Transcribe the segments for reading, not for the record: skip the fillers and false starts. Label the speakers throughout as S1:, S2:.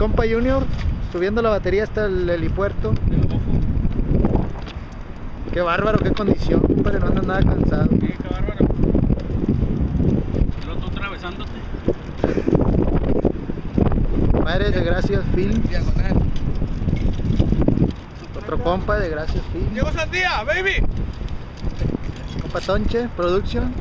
S1: compa Junior subiendo la batería hasta el helipuerto. Qué bárbaro, qué condición, compadre, no anda nada cansado.
S2: Sí, qué bárbaro. Lo estoy atravesándote.
S1: Madres de Gracias Film. Otro compa de Gracias Film.
S2: Llegó Sandía, baby.
S1: Compa Tonche, Production.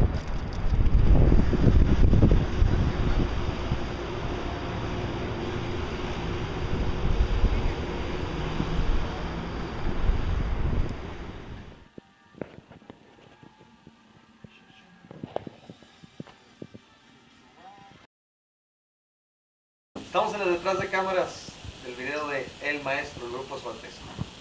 S3: Estamos en el detrás de cámaras del video de El Maestro, el grupo Suárez.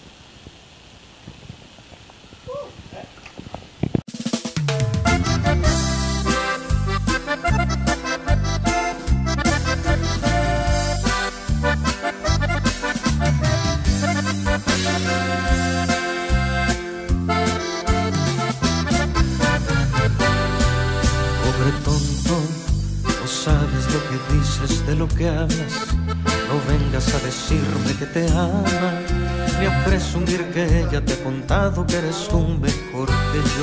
S4: Pobre tonto, no sabes lo que dices, de lo que hablas. No vengas a decirme que te ama, ni a presumir que ella te ha contado que eres tú mejor que yo.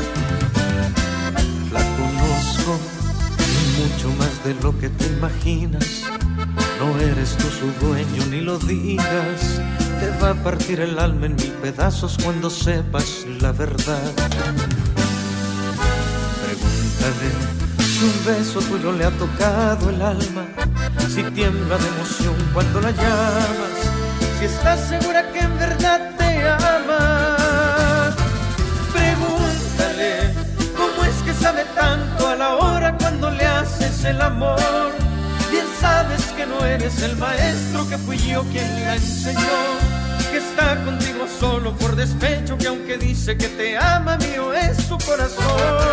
S4: La conozco y mucho más de lo que te imaginas. No eres tú su dueño, ni lo digas. Te va a partir el alma en mil pedazos cuando sepas la verdad. Pregúntale si un beso tuyo le ha tocado el alma, si tiembla de emoción cuando la llamas, si estás segura que en verdad te ama. Pregúntale cómo es que sabe tanto a la hora cuando le haces el amor. Bien sabes que no eres el maestro, que fui yo quien la enseñó, que está contigo solo por despecho, que aunque dice que te ama, mío es su corazón.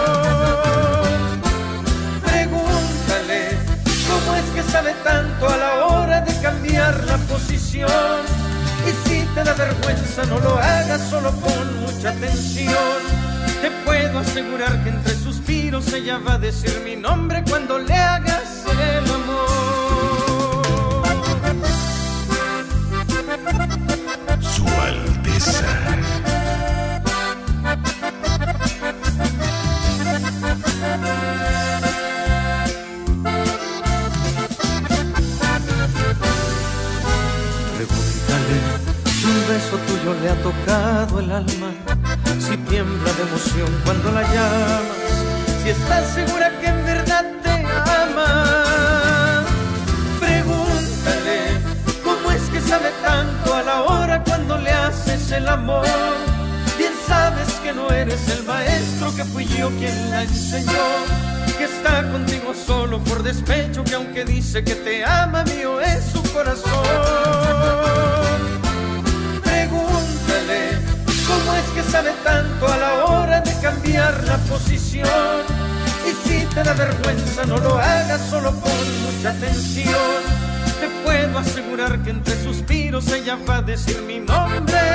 S4: Pregúntale cómo es que sabe tanto a la hora de cambiar la posición. Y si te da vergüenza, no lo hagas, solo pon mucha atención. Te puedo asegurar que entre suspiros ella va a decir mi nombre cuando le hagas el amor.
S5: Su Alteza.
S4: Pregúntale si un beso tuyo le ha tocado el alma, si tiembla de emoción cuando la llamas, si estás segura que en verdad te ama. Pregúntale cómo es que sabe tanto a la hora cuando le haces el amor. Bien sabes que no eres el maestro, que fui yo quien la enseñó, que está contigo solo por despecho, que aunque dice que te ama, mío es su corazón. Pregúntale cómo es que sabe tanto a la hora de cambiar la posición. Y si te da vergüenza, no lo hagas, solo pon mucha atención. Te puedo asegurar que entre suspiros ella va a decir mi nombre